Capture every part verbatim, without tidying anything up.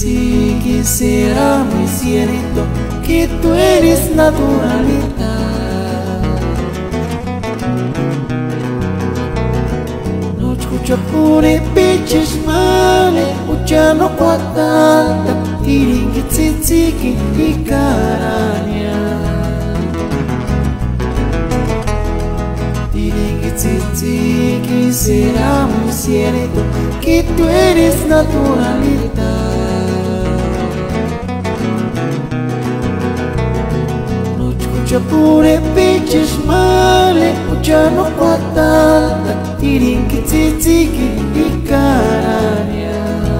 sí, quisiera muy cierto que tú eres naturalidad. No escucha pure peches male, ucha no cuatanta, tiringi tsitziki y caraña. Tiringi tsitziki, será muy cierto que tú eres naturalidad. Pure peches male, ucha no cuatanta, tiringi tsitziki y caraña.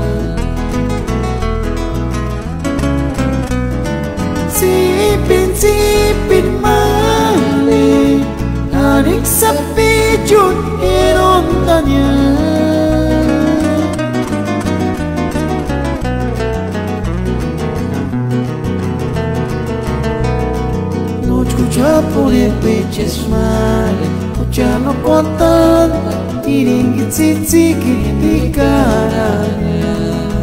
Sipin sipin male, anik sapijun irontanya. Ucha pure peches male, ucha no contanta, tiringi tsitziki y caraña.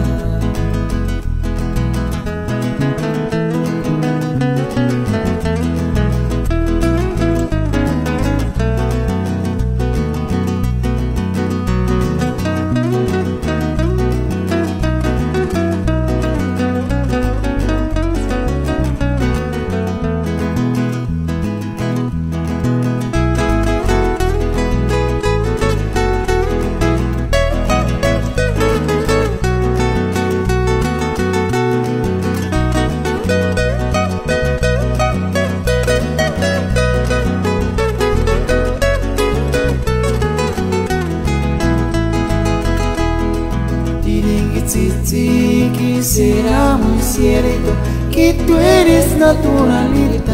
Tsitziki, será muy cierto que tú eres naturalidad.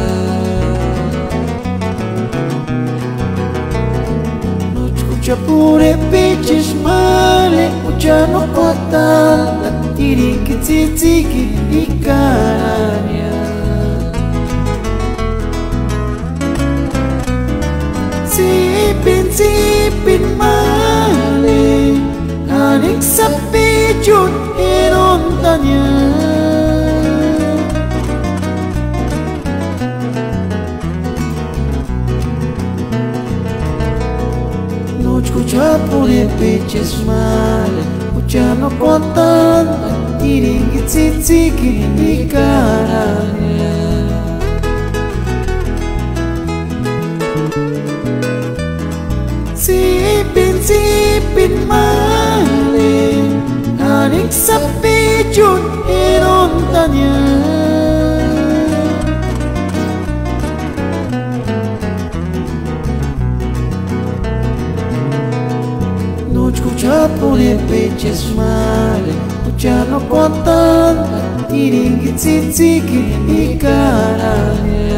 No escucha pure peches male, ucha no cuatanta, tiringi tsitziki y caraña. Sipin sipin male, anik sapijun irontanya. No escucha pure peches male, ucha no contanta, tiringi tsitziki y caraña. Sipin sipin male, anik sapijun irontanya. No escucha pure peches male, ucha no contanta, tiringi tsitziki y caraña.